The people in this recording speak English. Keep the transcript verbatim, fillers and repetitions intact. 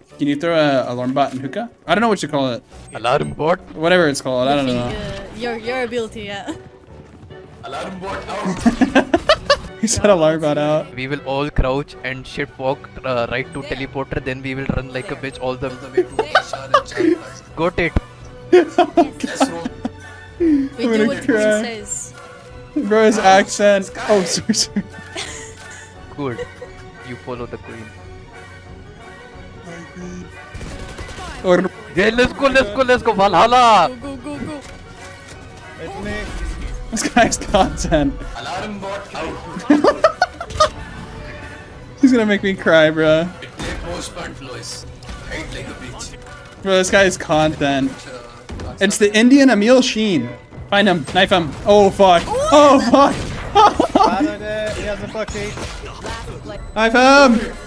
Can you throw a alarm bot in hookah? I don't know what you call it. Alarm bot? Whatever it's called, I don't know. Uh, your your ability, yeah. Alarm bot out. He said alarm bot out. We will all crouch and shit walk uh, right to teleporter, then we will run like a bitch all the way to Ishar and Char. Got it. Let's roll. We do what he says. Bro, his accent. Oh, sorry, sorry. Good. You follow the queen. Or Yeah, let's go, let's go, let's go, Valhalla! Go, go, go, go. this guy's content. Alarm bot out. He's gonna make me cry, bro. Bro, this guy's content. It's the Indian Emil Sheen. Find him, knife him. Oh fuck. Oh fuck. Knife him.